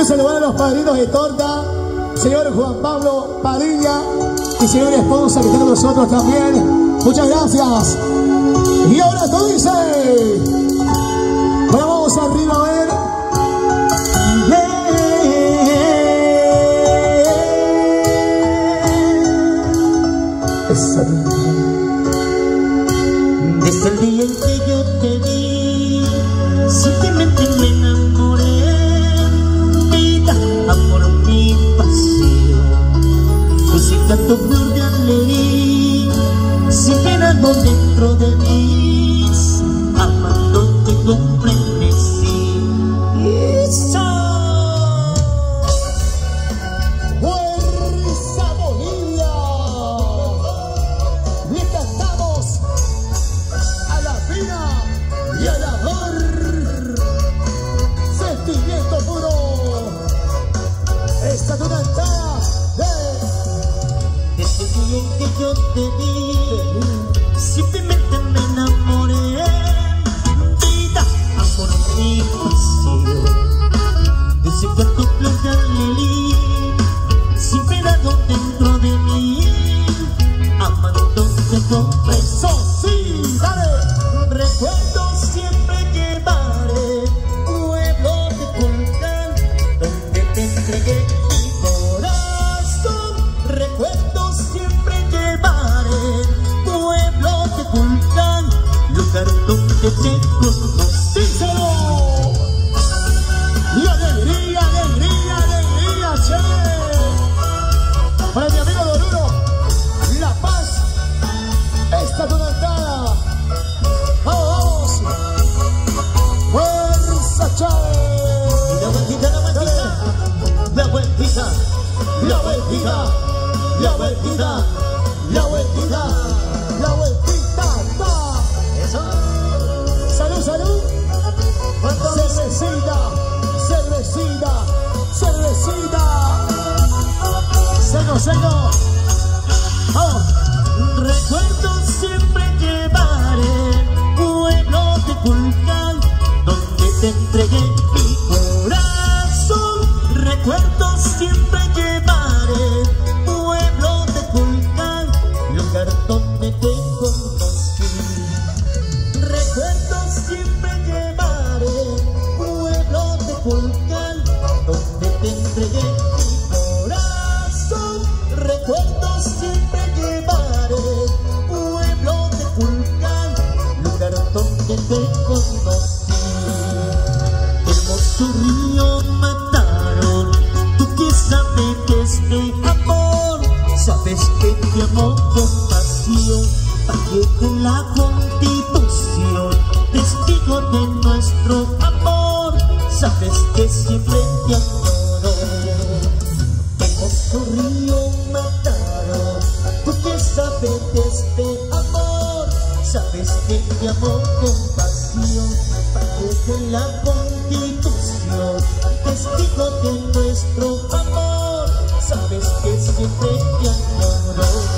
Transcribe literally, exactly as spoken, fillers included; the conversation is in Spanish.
saludar a los padrinos de torta, señor Juan Pablo Padilla y señor esposa que está con nosotros también. Muchas gracias. Y ahora tú dice, bueno, vamos arriba a ver. Esa. Desde el día en que yo te vi, simplemente me enamoré. Vida, amor, mi pasión, ese canto flor de alegría, sintiendo dentro de mí, amándote con frenesí. Eso. ¡Fuerza Bolivia! Y cantamos a la vida y al amor, sentimiento puro. Esta es una entrada de... Desde el día en que yo te vi, simplemente me enamoré. Vida, amor, mi pasión, de ese canto flor de alegría, sintiendo dentro de mí, amándote con ¡Eso sí! ¡Dale! recuerdo siempre llevaré, pueblo de Volcán, donde te entregué mi corazón. Recuerdo siempre llevaré, pueblo de Volcán, lugar donde te conocí. ¡Díselo! ¡Y alegría, alegría, alegría, che! Para mi amigo Doruro, La Paz, esta es una entrada. ¡Vamos, vamos! ¡Fuerza, che! La vueltita, la vueltita, la vueltita, La vueltita, la vueltita, la vueltita, la vueltita, ta. eso. Salud, salud. Cervecita, cervecita, cervecita. Seco, seco. Vamos. Recuerdo siempre llevaré, pueblo de Volcán, donde te entregué mi corazón. Recuerdo siempre llevaré, pueblo de Volcán, lugar donde te conocí. Recuerdo siempre llevaré, pueblo de Volcán, donde te entregué mi corazón. Recuerdo siempre llevaré, pueblo de Volcán, lugar donde te conocí. Hermoso río mataron, tú que sabes que es de amor, sabes que te amo con pasión, pagué con la Constitución, testigo de nuestro amor, sabes que siempre te adoro. Hermoso río mataron, tú que sabes de este amor, sabes que te amo con pasión, pagué con la Constitución, testigo de nuestro amor, sabes que siempre te adoro.